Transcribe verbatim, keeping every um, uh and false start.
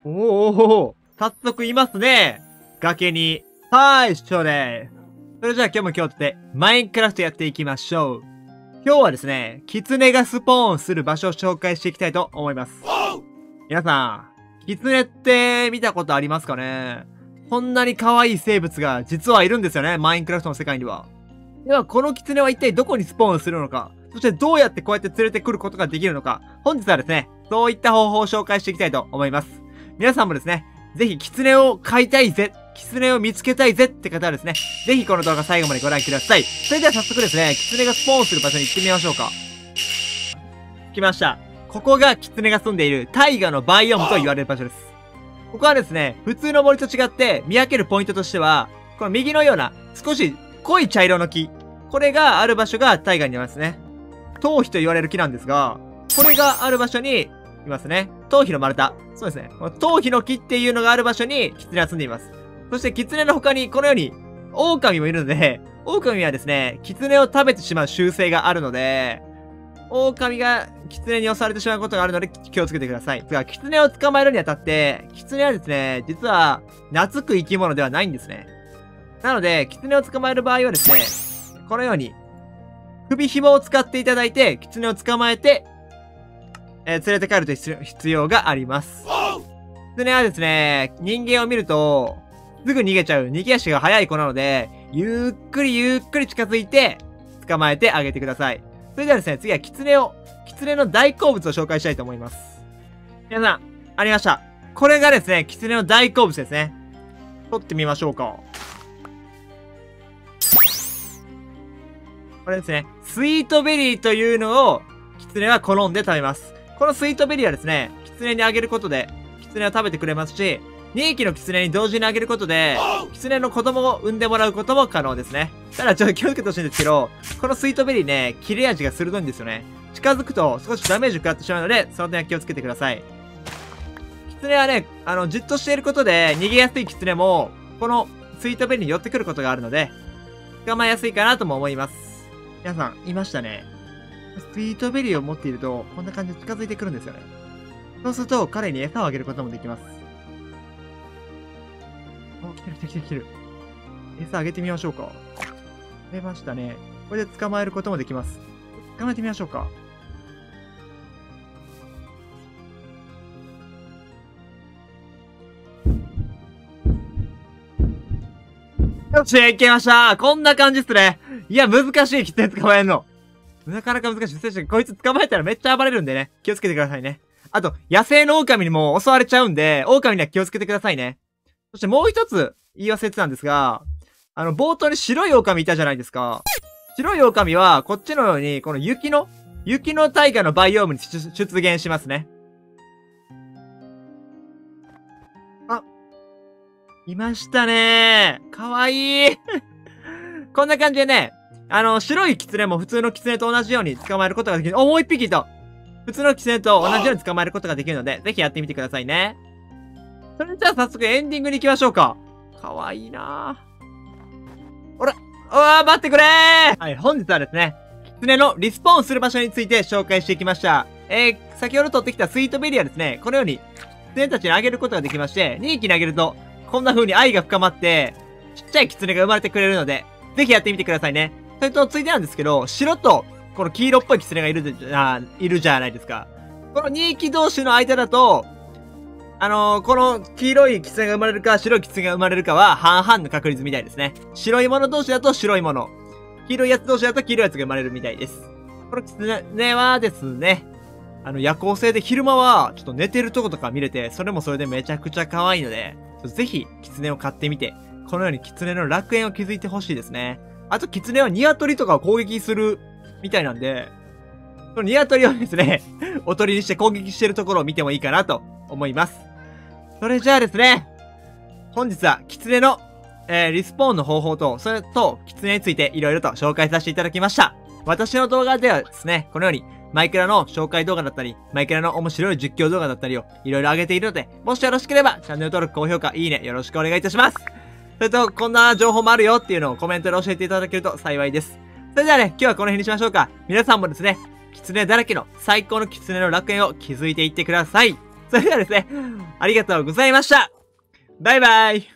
おお、早速いますね。崖に。はい、一緒です。それじゃあ今日も今日ってマインクラフトやっていきましょう。今日はですね、キツネがスポーンする場所を紹介していきたいと思います。皆さん、キツネって見たことありますかね？こんなに可愛い生物が実はいるんですよね、マインクラフトの世界には。では、このキツネは一体どこにスポーンするのか、そしてどうやってこうやって連れてくることができるのか、本日はですね、そういった方法を紹介していきたいと思います。皆さんもですね、ぜひキツネを飼いたいぜ、キツネを見つけたいぜって方はですね、ぜひこの動画最後までご覧ください。それでは早速ですね、キツネがスポーンする場所に行ってみましょうか。来ました。ここがキツネが住んでいる大河のバイオームと言われる場所です。ここはですね、普通の森と違って見分けるポイントとしては、この右のような少し濃い茶色の木、これがある場所が大河にいますね。頭皮と言われる木なんですが、これがある場所にいますね。頭皮の丸太。そうですね。この頭皮の木っていうのがある場所にキツネは住んでいます。そしてキツネの他にこのように狼もいるので、狼はですね、キツネを食べてしまう習性があるので、狼がキツネに襲われてしまうことがあるので気をつけてください。ですが、キツネを捕まえるにあたって、キツネはですね、実は懐く生き物ではないんですね。なので、キツネを捕まえる場合はですね、このように首紐を使っていただいて、キツネを捕まえて、えー、連れて帰ると必要があります。キツネはですね、人間を見ると、すぐ逃げちゃう、逃げ足が速い子なので、ゆっくりゆっくり近づいて、捕まえてあげてください。それではですね、次はキツネを、キツネの大好物を紹介したいと思います。皆さん、ありました。これがですね、キツネの大好物ですね。取ってみましょうか。これですね、スイートベリーというのを、キツネは好んで食べます。このスイートベリーはですね、キツネにあげることで、キツネは食べてくれますし、にひきのキツネに同時にあげることで、キツネの子供を産んでもらうことも可能ですね。ただちょっと気をつけてほしいんですけど、このスイートベリーね、切れ味が鋭いんですよね。近づくと少しダメージを食らってしまうので、その点は気をつけてください。キツネはね、あの、じっとしていることで逃げやすいキツネも、このスイートベリーに寄ってくることがあるので、捕まえやすいかなとも思います。皆さん、いましたね。スイートベリーを持っていると、こんな感じで近づいてくるんですよね。そうすると、彼に餌をあげることもできます。お、来てる来てる来てる来てる。餌あげてみましょうか。出ましたね。これで捕まえることもできます。捕まえてみましょうか。よし、いけました。こんな感じっすね。いや、難しい、キツネ捕まえるの。なかなか難しい。そしてこいつ捕まえたらめっちゃ暴れるんでね。気をつけてくださいね。あと、野生の狼にも襲われちゃうんで、狼には気をつけてくださいね。そしてもう一つ言い忘れてたんですが、あの、冒頭に白い狼いたじゃないですか。白い狼は、こっちのように、この雪の、雪の大河のバイオームに出現しますね。あ、いましたねー。かわいい。こんな感じでね、あの、白いキツネも普通のキツネと同じように捕まえることができる。お、もう一匹いた。普通のキツネと同じように捕まえることができるので、ぜひやってみてくださいね。それじゃあ早速エンディングに行きましょうか。かわいいなぁ。ほら、うわー、待ってくれー。はい、本日はですね、キツネのリスポーンする場所について紹介していきました。えー、先ほど取ってきたスイートベリーはですね、このように、キツネたちにあげることができまして、にひきにあげると、こんな風に愛が深まって、ちっちゃいキツネが生まれてくれるので、ぜひやってみてくださいね。それと、ついでなんですけど、白と、この黄色っぽいキツネがいるじゃ、いるじゃないですか。このにひき同士の間だと、あのー、この黄色いキツネが生まれるか、白いキツネが生まれるかは半々の確率みたいですね。白いもの同士だと白いもの。黄色いやつ同士だと黄色いやつが生まれるみたいです。このキツネはですね、あの、夜行性で昼間はちょっと寝てるとことか見れて、それもそれでめちゃくちゃ可愛いので、ぜひキツネを飼ってみて、このようにキツネの楽園を築いてほしいですね。あと、キツネはニワトリとかを攻撃するみたいなんで、このニワトリをですね、おとりにして攻撃してるところを見てもいいかなと思います。それじゃあですね、本日はキツネの、えー、リスポーンの方法と、それとキツネについていろいろと紹介させていただきました。私の動画ではですね、このようにマイクラの紹介動画だったり、マイクラの面白い実況動画だったりをいろいろ上げているので、もしよろしければチャンネル登録、高評価、いいねよろしくお願いいたします。それと、こんな情報もあるよっていうのをコメントで教えていただけると幸いです。それではね、今日はこの辺にしましょうか。皆さんもですね、キツネだらけの最高のキツネの楽園を築いていってください。そそれではですね、ありがとうございました。バイバイ。